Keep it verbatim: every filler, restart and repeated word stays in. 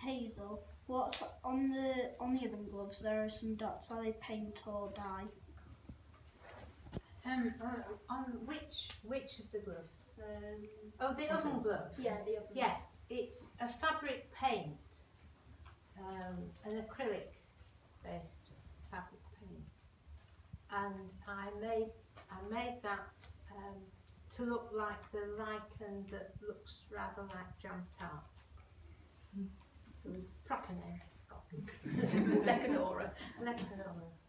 Hazel. What on the on the other gloves? There are some dots. Are they paint or dye? Um, uh, on which which of the gloves? Um, Oh, the oven glove. yeah, the oven. Yes, it's a fabric paint, um, an acrylic-based fabric paint, and I made I made that um, to look like the lichen that looks rather like jam tarts. It was a proper name. Lecanora. Lecanora.